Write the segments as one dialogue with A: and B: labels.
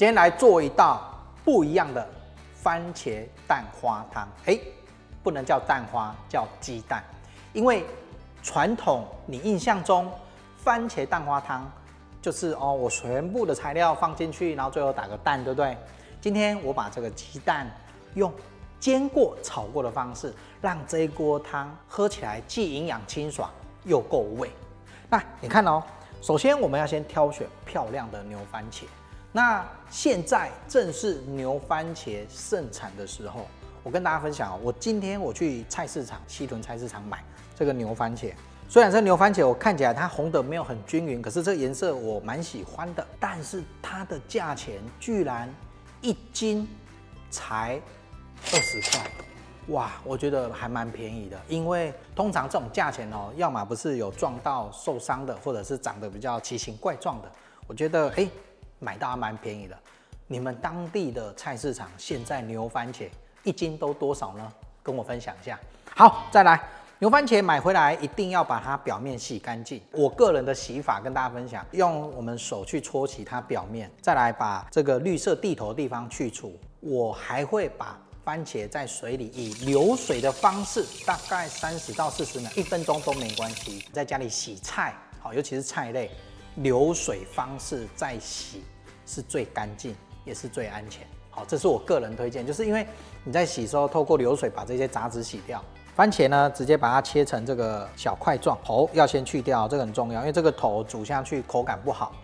A: 今天来做一道不一样的番茄蛋花汤。不能叫蛋花，叫鸡蛋，因为传统你印象中番茄蛋花汤就是我全部的材料放进去，然后最后打个蛋，对不对？今天我把这个鸡蛋用煎过、炒过的方式，让这一锅汤喝起来既营养清爽又够味。那你看哦，首先我们要先挑选漂亮的牛番茄。那现在正是牛番茄盛产的时候。我跟大家分享我今天我去菜市场西屯菜市场买这个牛番茄，虽然这牛番茄我看起来它红的没有很均匀，可是这个颜色我蛮喜欢的，但是它的价钱居然1斤才20块，哇，我觉得还蛮便宜的。因为通常这种价钱要么不是有撞到受伤的，或者是长得比较奇形怪状的，我觉得买到还蛮便宜的。你们当地的菜市场现在牛番茄1斤都多少呢？跟我分享一下。好，再来，牛番茄买回来一定要把它表面洗干净。我个人的洗法跟大家分享，用我们手去搓洗它表面，再来把这个绿色蒂头的地方去除。我还会把番茄在水里以流水的方式，大概30到40秒，1分钟都没关系。在家里洗菜，好，尤其是菜类，流水方式再洗是最干净，也是最安全。好，这是我个人推荐，就是因为你在洗的时候，透过流水把这些杂质洗掉。番茄呢，直接把它切成这个小块状，头要先去掉，这个很重要，因为这个头煮下去口感不好。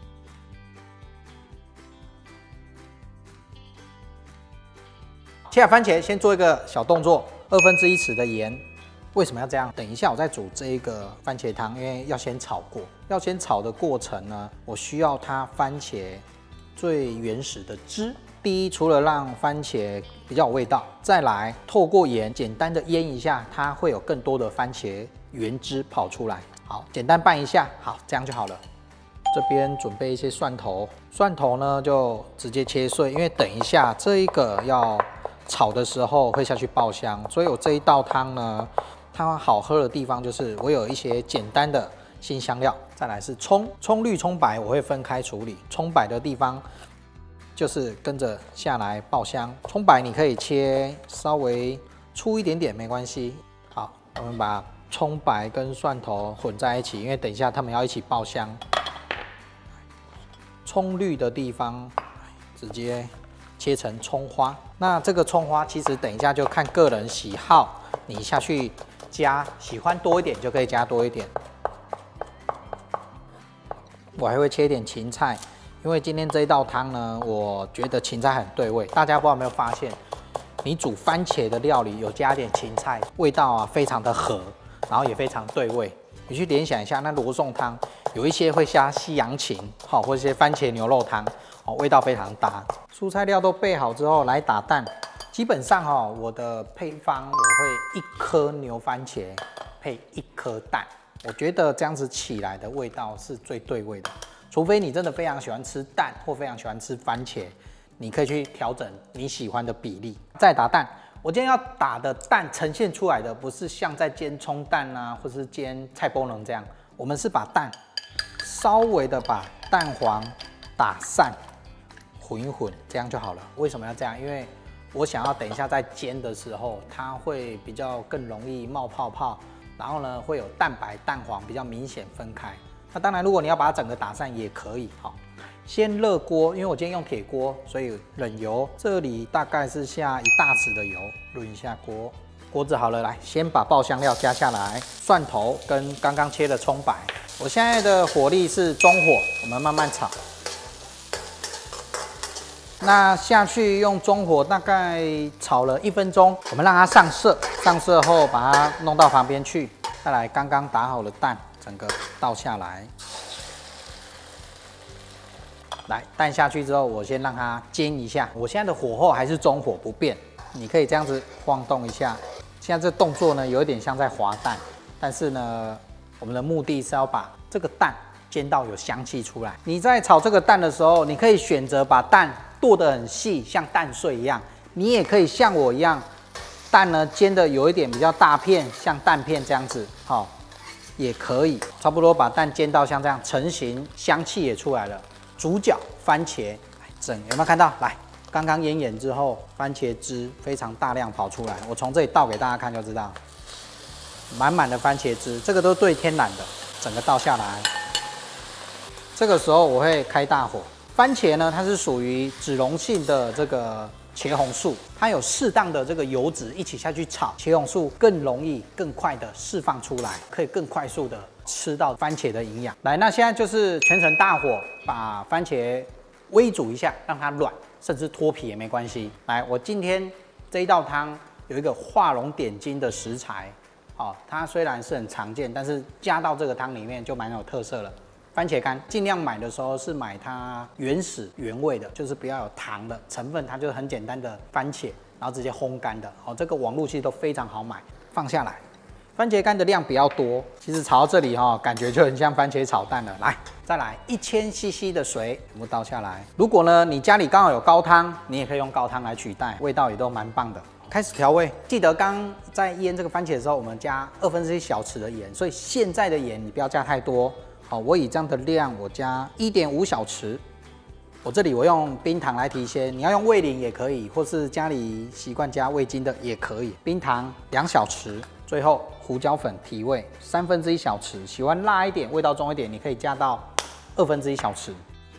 A: 切好番茄，先做一个小动作，1/2匙的盐。为什么要这样？等一下我再煮这一个番茄汤，因为要先炒过。要先炒的过程呢，我需要它番茄最原始的汁。第一，除了让番茄比较有味道，再来透过盐简单的腌一下，它会有更多的番茄原汁跑出来。好，简单拌一下，好，这样就好了。这边准备一些蒜头，蒜头呢就直接切碎，因为等一下这一个要炒的时候会下去爆香，所以我这一道汤呢，它好喝的地方就是我有一些简单的辛香料，再来是葱绿、葱白我会分开处理，葱白的地方就是跟着下来爆香。葱白你可以切稍微粗一点点没关系。好，我们把葱白跟蒜头混在一起，因为等一下它们要一起爆香。葱绿的地方直接切成葱花。那这个葱花其实等一下就看个人喜好，你下去加，喜欢多一点就可以加多一点。我还会切一点芹菜。因为今天这一道汤呢，我觉得芹菜很对味。大家不知道有没有发现，你煮番茄的料理有加点芹菜，味道非常的合，然后也非常对味。你去联想一下，那罗宋汤有一些会加西洋芹，或者一些番茄牛肉汤，味道非常搭。蔬菜料都备好之后，来打蛋。基本上我的配方我会1颗牛番茄配1颗蛋，我觉得这样子起来的味道是最对味的。除非你真的非常喜欢吃蛋或非常喜欢吃番茄，你可以去调整你喜欢的比例。再打蛋，我今天要打的蛋呈现出来的不是像在煎葱蛋啊，或是煎菜包能这样，我们是把蛋稍微的把蛋黄打散，混一混，这样就好了。为什么要这样？因为我想要等一下在煎的时候，它会比较更容易冒泡泡，然后呢会有蛋白蛋黄比较明显分开。那当然，如果你要把它整个打散也可以。好，先热锅，因为我今天用铁锅，所以冷油，这里大概是下1大匙的油，润一下锅。锅子好了，来，先把爆香料加下来，蒜头跟刚刚切的葱白。我现在的火力是中火，我们慢慢炒。那下去用中火大概炒了1分钟，我们让它上色，上色后把它弄到旁边去。再来，刚刚打好的蛋。整个倒下来，来蛋下去之后，我先让它煎一下。我现在的火候还是中火不变，你可以这样子晃动一下。现在这动作呢，有一点像在滑蛋，但是呢，我们的目的是要把这个蛋煎到有香气出来。你在炒这个蛋的时候，你可以选择把蛋剁得很细，像蛋碎一样；你也可以像我一样，蛋呢煎的有一点比较大片，像蛋片这样子，好。也可以，差不多把蛋煎到像这样成型，香气也出来了。主角番茄有没有看到？来，刚刚腌盐之后，番茄汁非常大量跑出来。我从这里倒给大家看就知道，满满的番茄汁，这个都是最天然的，整个倒下来。这个时候我会开大火。番茄呢，它是属于脂溶性的这个茄红素，它有适当的这个油脂一起下去炒，茄红素更容易、更快的释放出来，可以更快速的吃到番茄的营养。来，那现在就是全程大火把番茄微煮一下，让它软，甚至脱皮也没关系。来，我今天这一道汤有一个画龙点睛的食材，它虽然是很常见，但是加到这个汤里面就蛮有特色了。番茄干尽量买的时候是买它原始原味的，就是不要有糖的成分，它就是很简单的番茄，然后直接烘干的。这个网络其实都非常好买。放下来，番茄干的量比较多，其实炒到这里感觉就很像番茄炒蛋了。来，再来1000cc 的水，全部倒下来。如果呢你家里刚好有高汤，你也可以用高汤来取代，味道也都蛮棒的。开始调味，记得刚在腌这个番茄的时候，我们加1/2小匙的盐，所以现在的盐你不要加太多。好，我以这样的量，我加1.5小匙。我这里我用冰糖来提鲜，你要用味淋也可以，或是家里习惯加味精的也可以。冰糖2小匙，最后胡椒粉提味1/3小匙。喜欢辣一点、味道重一点，你可以加到1/2小匙。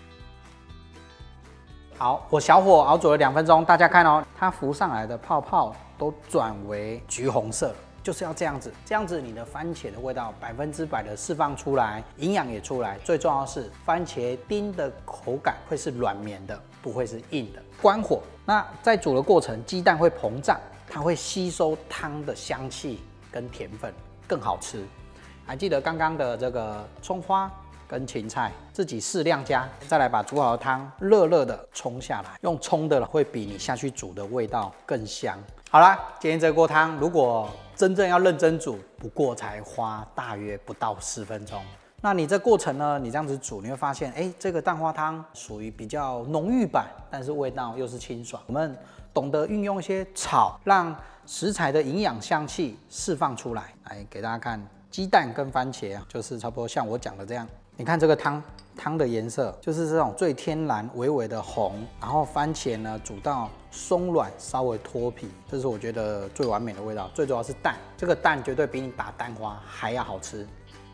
A: 好，我小火熬煮了2分钟，大家看哦，它浮上来的泡泡都转为橘红色了。就是要这样子，这样子你的番茄的味道100%的释放出来，营养也出来。最重要的是，番茄丁的口感会是软绵的，不会是硬的。关火，那在煮的过程，鸡蛋会膨胀，它会吸收汤的香气跟甜分，更好吃。还记得刚刚的这个葱花跟芹菜，自己适量加，再来把煮好的汤热热的冲下来，用冲的会比你下去煮的味道更香。好啦，今天这锅汤如果真正要认真煮，不过才花大约不到10分钟。那你这过程呢，你这样子煮，你会发现，这个蛋花汤属于比较浓郁版，但是味道又是清爽。我们懂得运用一些炒，让食材的营养香气释放出来。来给大家看，鸡蛋跟番茄就是差不多像我讲的这样。你看这个汤的颜色，就是这种最天然、微微的红，然后番茄呢煮到松软，稍微脱皮，这是我觉得最完美的味道。最主要是蛋，这个蛋绝对比你打蛋花还要好吃。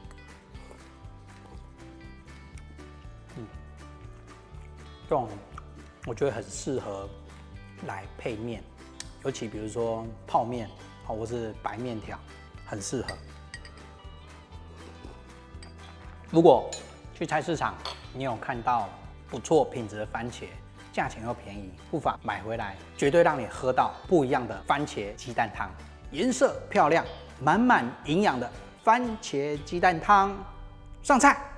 A: 这种我觉得很适合来配面，尤其比如说泡面或是白面条，很适合。如果去菜市场，你有看到不错品质的番茄，价钱又便宜，不妨买回来，绝对让你喝到不一样的番茄鸡蛋汤，颜色漂亮，满满营养的番茄鸡蛋汤，上菜。